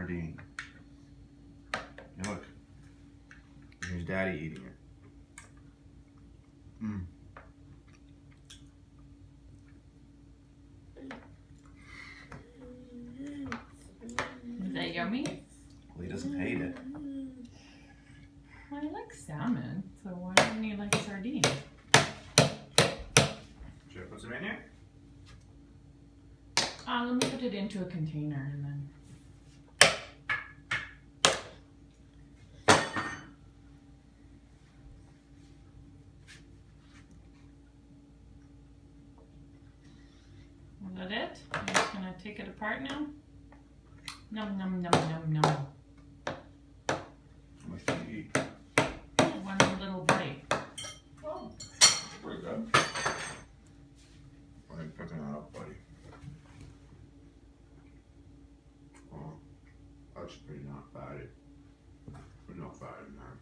sardine. And look, here's Daddy eating it. Is that yummy? Well, he doesn't hate it. Well, I like salmon, so why don't you like sardines? Should I put some in here? Let me put it into a container and then. Is that it? I'm just gonna take it apart now. Num num num num num. How much do you eat? One little bite. Oh, pretty good. Why are you picking that up, buddy? Oh, that's pretty not fatty. But no fat in there.